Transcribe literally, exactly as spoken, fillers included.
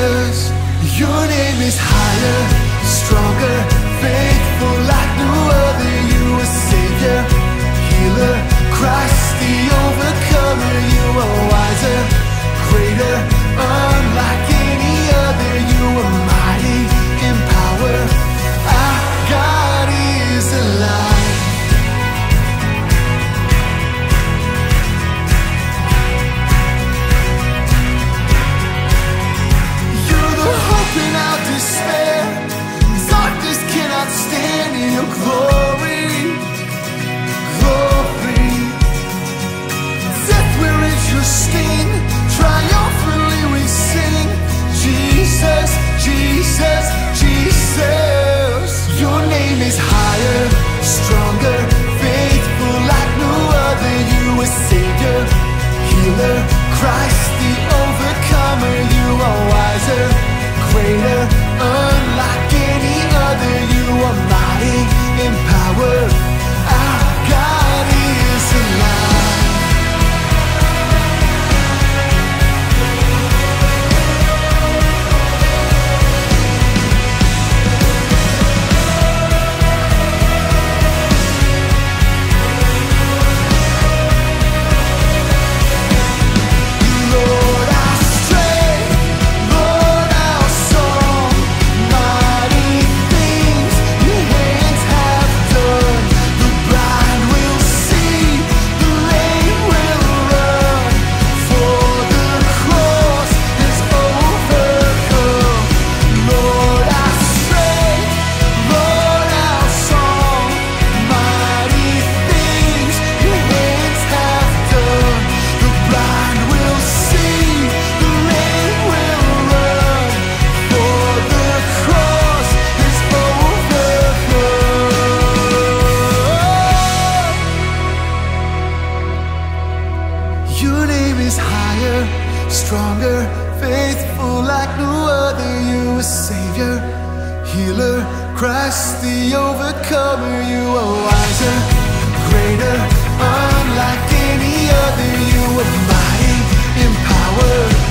Jesus, your name is higher, stronger, faithful like no other. You are Savior, healer, Christ the overcomer. You are wiser, greater, unlike any other. You are mighty in power. Our God is alive. In our despair, darkness cannot stand in your glory, glory. Death, where is your sting? Triumphantly we sing, Jesus, Jesus, Jesus. Your name is higher, stronger, faithful like no other. You are Savior, healer, Christ the overcomer. You are wiser, greater, unlike any other. You are mighty in power. Our God is alive. Lord, our strength, Lord, our song, mighty things your hands have done. The blind will see, the lame will run, for the cross is overcome. Lord, our strength, Lord, our song, mighty things your hands have done. The blind will see, the lame will run, for the cross is overcome. Your name is higher, stronger, faithful like no other. You are Savior, healer, Christ the overcomer. You are wiser, greater, unlike any other. You are mighty in power.